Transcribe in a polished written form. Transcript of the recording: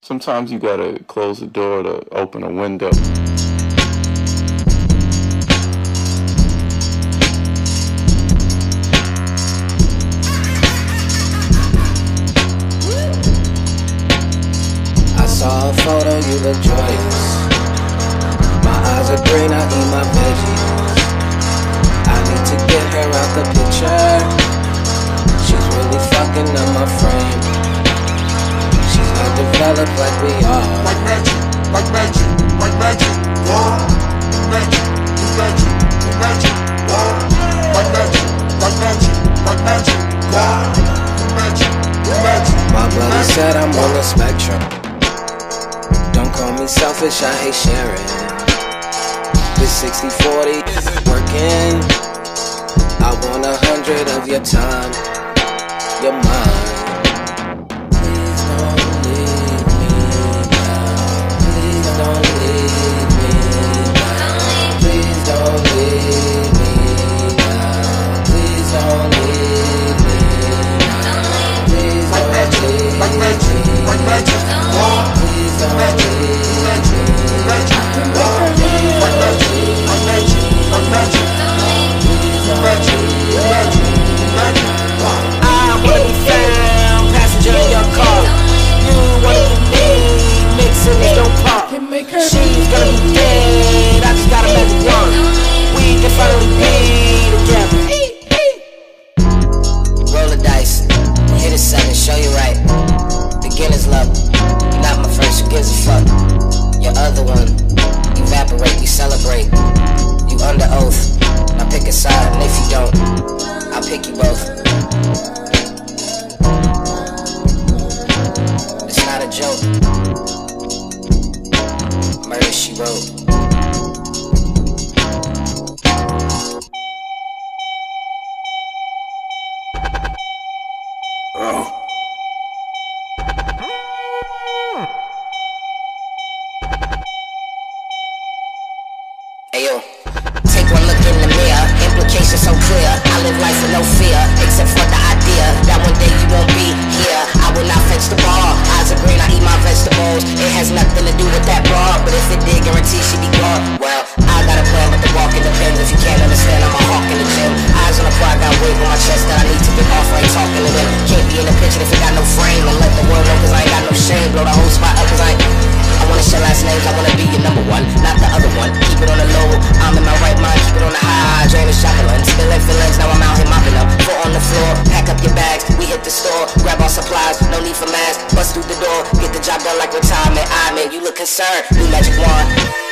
Sometimes you gotta close the door to open a window. I saw a photo, you look joyous. My eyes are green, I eat my veggies. I need to get her out the picture. She's really fucking up my frame. She's not developed like we are. Like magic, like magic, like magic. Whoa, magic, magic, magic. Whoa, like magic, like magic, like magic. Whoa, magic, magic. My brother said I'm on the spectrum. Don't call me selfish, I hate sharing. This 60-40 isn't working. I want 100 of your time, your mind. Please don't leave me now. Please don't leave me now. Please don't leave me now. Please don't leave me now. Please don't leave me now. Like magic, like magic. Whoa, please don't leave me now. I wanna be found, passenger in your car. You wanna be me, mixing it don't pop. She's gonna be dead, I just got a magic wand. We can finally be together. Roll the dice, hit a 7, show you right. Beginner's luck, you're not my first, who gives a fuck? Your other one, evaporate, we celebrate. You under oath, now pick a side, and if you don't, I'll pick you both. It's not a joke. Murder, she wrote. Ayo, take one look in the mirror, implications so clear. I live life with no fear, except for the idea that one day you won't be here. I will not fetch the ball, eyes are green, I eat my vegetables. It has nothing to do with that bar, but if it did, guarantee she be gone. Well, I got a plan, but the walking depends. If you can't understand, I'm a hawk in the gym. Eyes on the prize, got weight on my chest that I need to get off. I ain't talking to them. Can't be in the picture if it got no frame. And let the world know, cause I ain't got no shame. Blow the whole spot up, cause I wanna share last names, I wanna be your number one, not the other one. Keep it on the low, I'm in my right mind. Keep it on the high, drain the shotgun. Spilling feelings, now I'm out here mopping up. Foot on the floor, pack up your bags. We hit the store, grab our supplies. No need for masks, bust through the door. Get the job done like retirement. I mean, you look concerned, new magic wand.